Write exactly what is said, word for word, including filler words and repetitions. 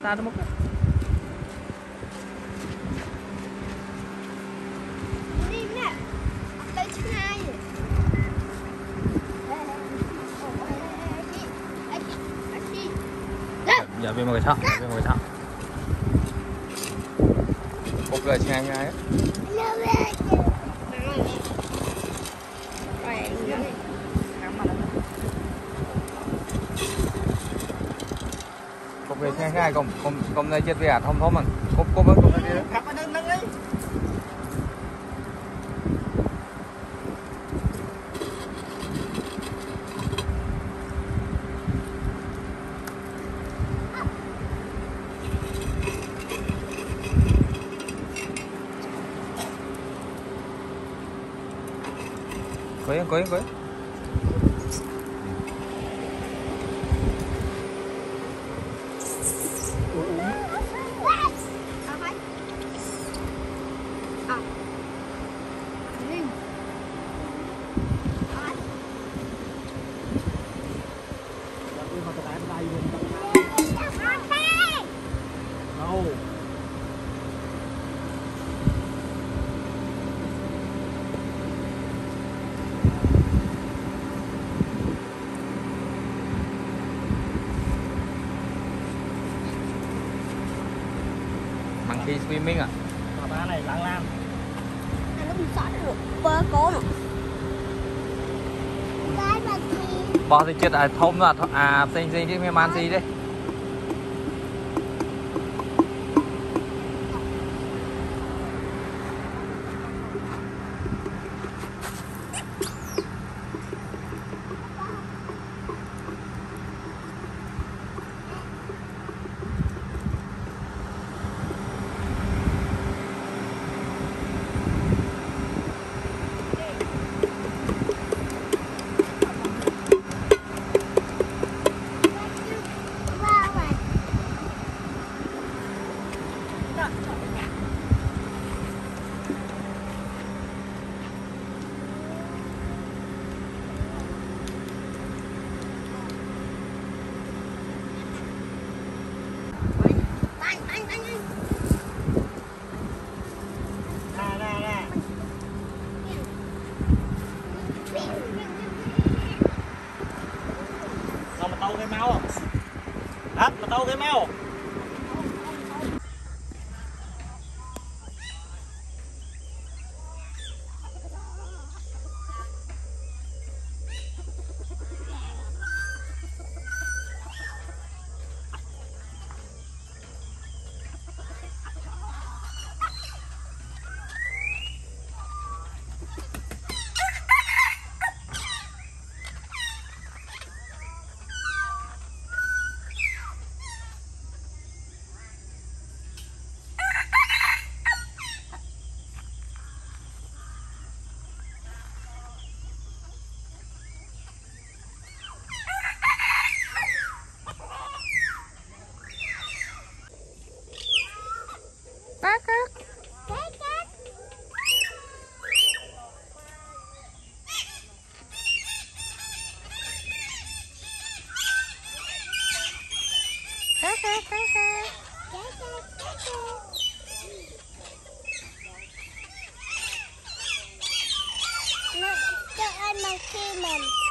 ta nó mất. Giờ về một cái thằng, về một cái thằng. Một người chị anh ấy. Cục về xe ngay cùng cùng cùng nơi chết về à thông thông mình cục cục với cục đi đó. Khắp ở nâng ấy. Quấy quấy quấy. Monkey swimming à? Ba này lăng lam. Nó bị sót được bơ cố nữa. Bò thì chết à thông à à xinh xinh chứ man gì đấy. Mà tâu cái máu đất mà tâu cái máu Nó cho anh mà khi mình